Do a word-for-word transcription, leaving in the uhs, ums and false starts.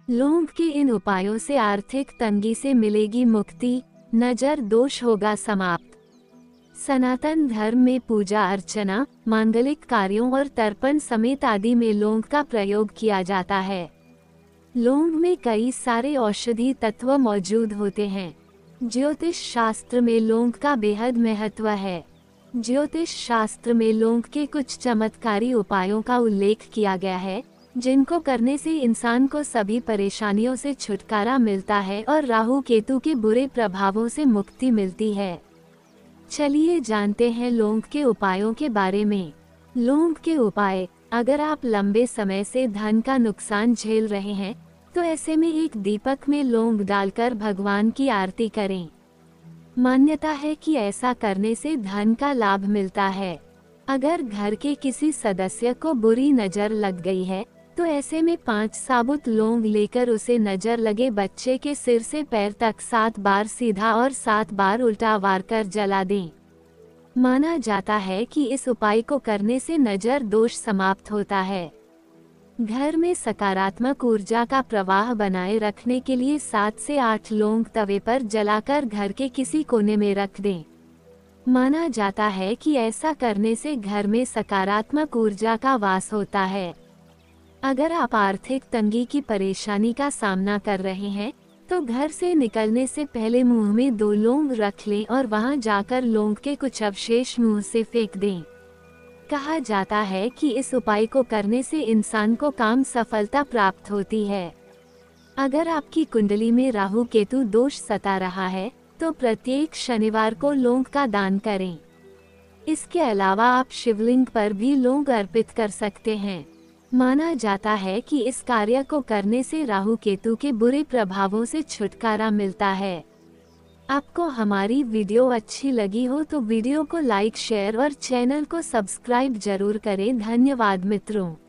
लौंग के इन उपायों से आर्थिक तंगी से मिलेगी मुक्ति, नजर दोष होगा समाप्त। सनातन धर्म में पूजा अर्चना, मांगलिक कार्यों और तर्पण समेत आदि में लौंग का प्रयोग किया जाता है। लौंग में कई सारे औषधि तत्व मौजूद होते हैं। ज्योतिष शास्त्र में लौंग का बेहद महत्व है। ज्योतिष शास्त्र में लौंग के कुछ चमत्कारी उपायों का उल्लेख किया गया है, जिनको करने से इंसान को सभी परेशानियों से छुटकारा मिलता है और राहु केतु के बुरे प्रभावों से मुक्ति मिलती है। चलिए जानते हैं लौंग के उपायों के बारे में। लौंग के उपाय। अगर आप लंबे समय से धन का नुकसान झेल रहे हैं, तो ऐसे में एक दीपक में लौंग डालकर भगवान की आरती करें। मान्यता है कि ऐसा करने से धन का लाभ मिलता है। अगर घर के किसी सदस्य को बुरी नजर लग गई है, तो ऐसे में पांच साबुत लौंग लेकर उसे नजर लगे बच्चे के सिर से पैर तक सात बार सीधा और सात बार उल्टा वार कर जला दें। माना जाता है कि इस उपाय को करने से नजर दोष समाप्त होता है। घर में सकारात्मक ऊर्जा का प्रवाह बनाए रखने के लिए सात से आठ लौंग तवे पर जलाकर घर के किसी कोने में रख दें। माना जाता है कि ऐसा करने से घर में सकारात्मक ऊर्जा का वास होता है। अगर आप आर्थिक तंगी की परेशानी का सामना कर रहे हैं, तो घर से निकलने से पहले मुंह में दो लौंग रख लें और वहां जाकर लौंग के कुछ अवशेष मुंह से फेंक दें। कहा जाता है कि इस उपाय को करने से इंसान को काम सफलता प्राप्त होती है। अगर आपकी कुंडली में राहु केतु दोष सता रहा है, तो प्रत्येक शनिवार को लौंग का दान करें। इसके अलावा आप शिवलिंग पर भी लौंग अर्पित कर सकते हैं। माना जाता है कि इस कार्य को करने से राहु केतु के बुरे प्रभावों से छुटकारा मिलता है। आपको हमारी वीडियो अच्छी लगी हो तो वीडियो को लाइक, शेयर और चैनल को सब्सक्राइब जरूर करें। धन्यवाद मित्रों।